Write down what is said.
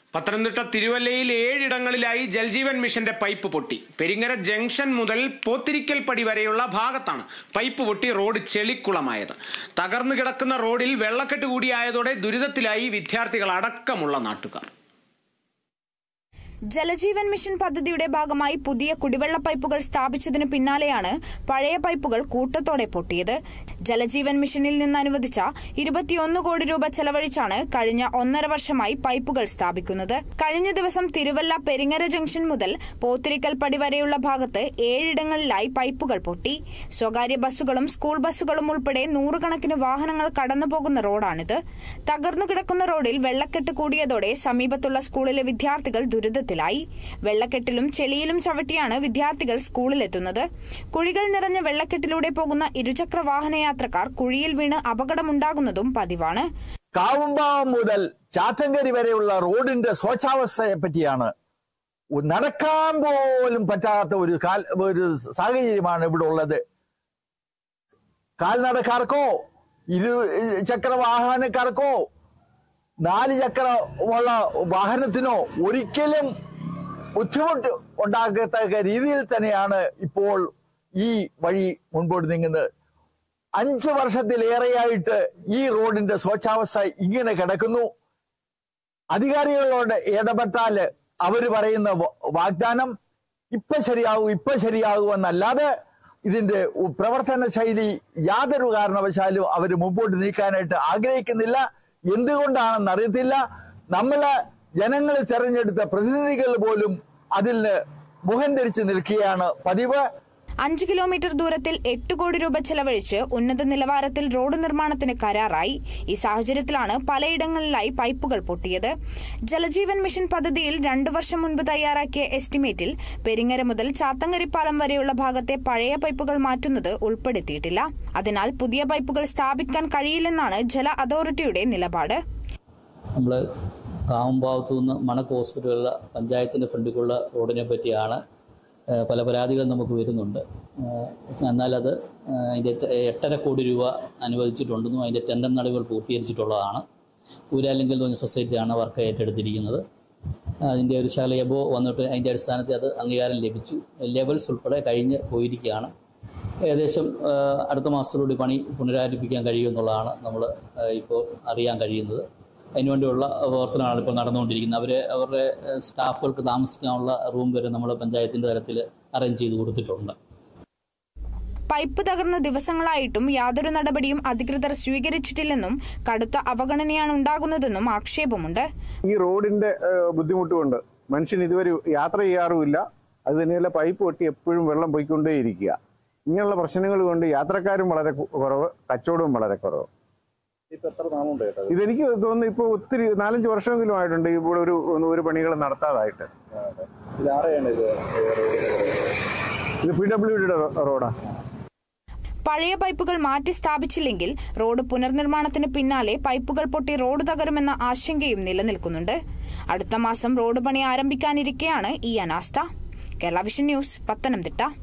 പത്തനംതിട്ട തിരുവല്ലയിൽ 7 ഇടങ്ങളിലായി ജൽജീവൻ മിഷന്റെ പൈപ്പ് പൊട്ടി. പെരിങ്ങര ജംഗ്ഷൻ മുതൽ പോത്തിരിക്കൽ പടി വരെയുള്ള ഭാഗത്താണ് പൈപ്പ് പൊട്ടി റോഡ് ചെളിക്കുളമായത്. തകർന്നു കിടക്കുന്ന റോഡിൽ വെള്ളക്കെട്ട് കൂടിയായതോടെ ദുരിതത്തിലായി വിദ്യാർത്ഥികൾ അടക്കമുള്ള നാട്ടുകാർ. ജലജീവൻ മിഷൻ പദ്ധതിയുടെ ഭാഗമായി പുതിയ കുടിവെള്ള പൈപ്പുകൾ സ്ഥാപിച്ചതിനു പിന്നാലെയാണ് പഴയ പൈപ്പുകൾ കൂട്ടത്തോടെ പൊട്ടിയത്. ജലജീവൻ മിഷനിൽ നിന്ന് അനുവദിച്ച 21 കോടി രൂപ ചെലവഴിച്ചാണ് കഴിഞ്ഞ 1.5 വർഷമായി പൈപ്പുകൾ സ്ഥാപിക്കുന്നത്. കഴിഞ്ഞ ദിവസം തിരുവല്ല പെരിങ്ങര ജംഗ്ഷൻ മുതൽ പോത്തിരിക്കൽ പടി വരെയുള്ള ഭാഗത്ത് 7 ഇടങ്ങളിലായി പൈപ്പുകൾ പൊട്ടി. സ്വകാര്യ ബസ്സുകളും സ്കൂൾ ബസ്സുകളും ഉൾപ്പെടെ 100 കണക്കിന് വാഹനങ്ങൾ കടന്നുപോകുന്ന റോഡാണിത്. തകർന്നു കിടക്കുന്ന റോഡിൽ വെള്ളക്കെട്ട് കൂടിയതോടെ സമീപത്തുള്ള സ്കൂളിലെ വിദ്യാർത്ഥികൾ ദുരിതത്തിൽ. വെള്ളക്കെട്ടിലും ചെളിയിലും ചവിട്ടിയാണ് വിദ്യാർത്ഥികൾ സ്കൂളിലെത്തുന്നത്. കുഴികൾ നിറഞ്ഞ വെള്ളക്കെട്ടിലൂടെ പോകുന്ന ഇരുചക്ര വാഹനയാത്രക്കാർ കുഴിയിൽ വീണ് അപകടമുണ്ടാകുന്നതും പതിവാണ്. കാവുമ്പാവം മുതൽ ചാത്തങ്കരി വരെയുള്ള റോഡിന്റെ ശോചാവസ്ഥയെ പറ്റിയാണ്. നടക്കാൻ പോലും പറ്റാത്ത ഒരു സാഹചര്യമാണ് ഇവിടെ ഉള്ളത്. കാൽനടക്കാർക്കോ ഇരുചക്ര വാഹനക്കാർക്കോ 4 ചക്രമുള്ള വാഹനത്തിനോ ഒരിക്കലും ബുദ്ധിമുട്ട് ഉണ്ടാക്കത്തക്ക രീതിയിൽ തന്നെയാണ് ഇപ്പോൾ ഈ വഴി മുൻപോട്ട് നീങ്ങുന്നത്. 5 വർഷത്തിലേറെയായിട്ട് ഈ റോഡിന്റെ ശോചാവസ്ഥ ഇങ്ങനെ കിടക്കുന്നു. അധികാരികളോട് ഇടപെട്ടാൽ അവർ പറയുന്ന വാഗ്ദാനം ഇപ്പൊ ശരിയാകും എന്നല്ലാതെ ഇതിന്റെ പ്രവർത്തന ശൈലി യാതൊരു കാരണവശാലും അവർ മുമ്പോട്ട് നീക്കാനായിട്ട് ആഗ്രഹിക്കുന്നില്ല. എന്തുകൊണ്ടാണെന്ന് അറിയത്തില്ല. നമ്മള് ജനങ്ങളെ തെരഞ്ഞെടുത്ത പ്രതിനിധികൾ പോലും അതിൽ മുഖം ധരിച്ച് നിൽക്കുകയാണ് പതിവ്. 5 കിലോമീറ്റർ ദൂരത്തിൽ 8 കോടി രൂപ ചെലവഴിച്ച് ഉന്നത നിലവാരത്തിൽ റോഡ് നിർമ്മാണത്തിന് കരാറായി. ഈ സാഹചര്യത്തിലാണ് പലയിടങ്ങളിലായി പൈപ്പുകൾ പൊട്ടിയത്. ജലജീവൻ മിഷൻ പദ്ധതിയിൽ 2 വർഷം മുൻപ് തയ്യാറാക്കിയ എസ്റ്റിമേറ്റിൽ പെരിങ്ങര മുതൽ ചാത്തങ്കരിപ്പാലം വരെയുള്ള ഭാഗത്തെ പഴയ പൈപ്പുകൾ മാറ്റുന്നത് ഉൾപ്പെടുത്തിയിട്ടില്ല. അതിനാൽ പുതിയ പൈപ്പുകൾ സ്ഥാപിക്കാൻ കഴിയില്ലെന്നാണ് ജല അതോറിറ്റിയുടെ നിലപാട്. നമ്മൾ കാവുമ്പാവത്തു നിന്ന് മണക്ക് ഹോസ്പിറ്റലുള്ള പഞ്ചായത്തിൻ്റെ ഫ്രണ്ടിലുള്ള റോഡിനെ പറ്റിയാണ് പല പരാതികളും നമുക്ക് വരുന്നുണ്ട്. എന്നാൽ അത് അതിൻ്റെ 8.5 കോടി രൂപ അനുവദിച്ചിട്ടുണ്ടെന്നും അതിൻ്റെ ടെൻഡർ നടപടികൾ പൂർത്തീകരിച്ചിട്ടുള്ളതാണ്. ഊരാലിങ്കൽ എന്ന് പറഞ്ഞ സൊസൈറ്റിയാണ് വർക്ക് ഏറ്റെടുത്തിരിക്കുന്നത്. അതിൻ്റെ ഒരു ശകല എബോ വന്നിട്ട് അതിൻ്റെ അടിസ്ഥാനത്തിൽ അത് അംഗീകാരം ലഭിച്ചു. ലെവൽസ് ഉൾപ്പെടെ കഴിഞ്ഞ് പോയിരിക്കുകയാണ്. ഏകദേശം അടുത്ത മാസത്തോടുകൂടി പണി പുനരാരംഭിക്കാൻ കഴിയുമെന്നുള്ളതാണ് നമ്മൾ ഇപ്പോൾ അറിയാൻ കഴിയുന്നത്. അതിനുവേണ്ടിയുള്ള പ്രവർത്തനമാണ് ഇപ്പോൾ നടന്നുകൊണ്ടിരിക്കുന്നത്. അവരുടെ സ്റ്റാഫുകൾക്ക് താമസിക്കാനുള്ള റൂം വരെ നമ്മൾ പഞ്ചായത്തിൻ്റെ തലത്തിൽ അറേഞ്ച് ചെയ്ത് കൊടുത്തിട്ടുണ്ട്. പൈപ്പ് തകർന്ന ദിവസങ്ങളായിട്ടും യാതൊരു നടപടിയും അധികൃതർ സ്വീകരിച്ചിട്ടില്ലെന്നും കടുത്ത അവഗണനയാണ് ഉണ്ടാകുന്നതെന്നും ആക്ഷേപമുണ്ട്. ഈ റോഡിന്റെ ബുദ്ധിമുട്ടുകൊണ്ട് മനുഷ്യൻ ഇതുവരെ യാത്ര ചെയ്യാറുമില്ല. അത് തന്നെയല്ല, പൈപ്പ് പൊട്ടി എപ്പോഴും വെള്ളം പോയിക്കൊണ്ടേയിരിക്കുക. ഇങ്ങനെയുള്ള പ്രശ്നങ്ങൾ കൊണ്ട് യാത്രക്കാരും വളരെ കുറവ്, കച്ചവടവും വളരെ കുറവ്. ഇതെനിക്ക് തോന്നുന്നു ഇപ്പോൾ ഒത്തിരി 4-5 വർഷമെങ്കിലും ആയിട്ടുണ്ട് ഇവിടെ ഒരു പണികൾ നടത്താതായിട്ട്. ഇത് PWDയുടെ റോഡാ. പഴയ പൈപ്പുകൾ മാറ്റി സ്ഥാപിച്ചില്ലെങ്കിൽ റോഡ് പുനർനിർമ്മാണത്തിന് പിന്നാലെ പൈപ്പുകൾ പൊട്ടി റോഡ് തകരുമെന്ന ആശങ്കയും നിലനിൽക്കുന്നുണ്ട്. അടുത്ത മാസം റോഡ് പണി ആരംഭിക്കാനിരിക്കെയാണ് ഈ അനാസ്ഥ. Kerala vision news, Pathanamthitta.